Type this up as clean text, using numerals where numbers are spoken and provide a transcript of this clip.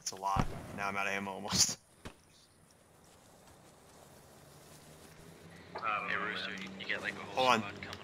That's a lot. Now I'm out of ammo almost. Hey Rooster, you get like a whole Hold on. squad coming.